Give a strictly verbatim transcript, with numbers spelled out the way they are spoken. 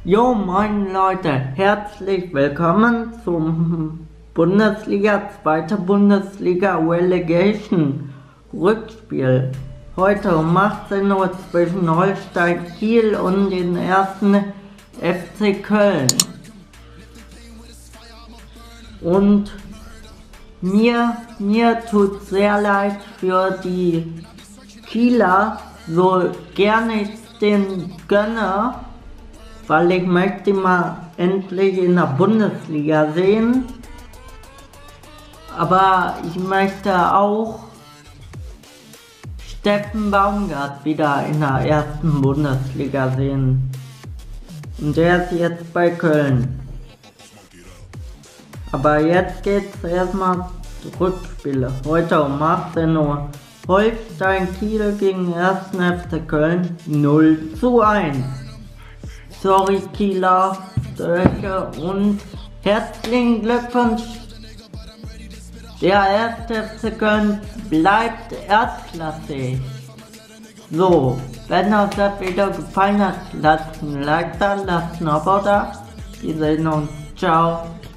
Jo, moin Leute, herzlich willkommen zum Bundesliga, zweite Bundesliga Relegation Rückspiel. Heute um achtzehn Uhr zwischen Holstein Kiel und den ersten F C Köln. Und mir, mir tut sehr leid für die Kieler, so gerne ich den gönne, weil ich möchte mal endlich in der Bundesliga sehen. Aber ich möchte auch Steffen Baumgart wieder in der ersten Bundesliga sehen. Und der ist jetzt bei Köln. Aber jetzt geht's erstmal Rückspiele. Heute um achtzehn Uhr. Holstein Kiel gegen ersten F C Köln null zu eins. Sorry Kieler, Störche und herzlichen Glückwunsch. Der erste F C Köln bleibt erstklassig. So, wenn euch das Video gefallen hat, lasst ein Like da, lasst ein Abo da. Wir sehen uns. Ciao.